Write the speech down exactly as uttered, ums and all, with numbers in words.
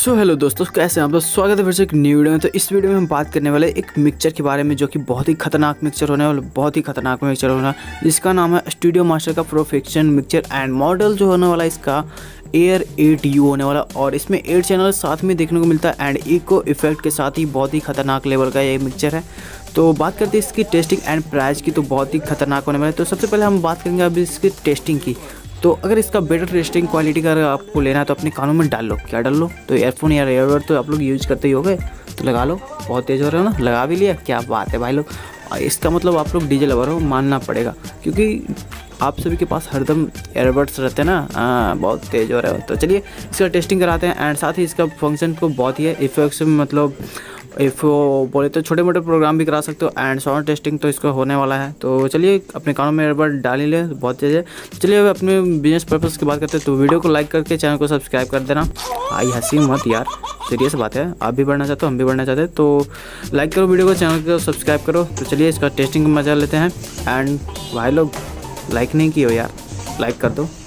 So hello दोस्तों, कैसे हैं आप लोग। स्वागत है फिर से एक न्यू वीडियो में। तो इस वीडियो में हम बात करने वाले एक मिक्सचर के बारे में जो कि बहुत ही खतरनाक मिक्सचर होने वाला बहुत ही खतरनाक मिक्सचर होना जिसका नाम है स्टूडियो मास्टर का प्रोफेक्शन मिक्सचर। एंड मॉडल जो होने वाला इसका एयर एट यू होने वाला और इसमें एट चैनल साथ में देखने को मिलता है एंड इको इफेक्ट के साथ ही बहुत ही खतरनाक लेवल का ये मिक्सचर है। तो बात करते हैं इसकी टेस्टिंग एंड प्राइस की, तो बहुत ही खतरनाक होने वाला है। तो सबसे पहले हम बात करेंगे अभी इसकी टेस्टिंग की। तो अगर इसका बेटर टेस्टिंग क्वालिटी का अगर आपको लेना है तो अपने कानों में डाल लो। क्या डाल लो? तो ईयरफोन या ईयरबड तो आप लोग यूज़ करते ही हो गए, तो लगा लो। बहुत तेज़ हो रहा है ना, लगा भी लिया, क्या बात है भाई लोग। इसका मतलब आप लोग डीजे लवर हो, मानना पड़ेगा, क्योंकि आप सभी के पास हरदम ईयरबड्स रहते हैं ना। हाँ, बहुत तेज़ हो रहा है। तो चलिए इसका टेस्टिंग कराते हैं एंड साथ ही इसका फंक्शन को बहुत ही है इफेक्ट्स में, मतलब इफ़ वो बोले तो छोटे मोटे प्रोग्राम भी करा सकते हो एंड साउंड टेस्टिंग तो इसका होने वाला है। तो चलिए अपने कानों में ईयरबड डाल ही ले, बहुत तेज़ है। चलिए अब अपने बिजनेस पर्पज़ की बात करते हैं। तो वीडियो को लाइक करके चैनल को सब्सक्राइब कर देना। आई हंसी मत यार, सीरियस बात है। आप भी बढ़ना चाहते हो, हम भी बढ़ना चाहते हैं, तो लाइक करो वीडियो को, चैनल को सब्सक्राइब करो। तो चलिए इसका टेस्टिंग का मजा लेते हैं। एंड भाई लोग लाइक नहीं किए हो यार, लाइक कर दो।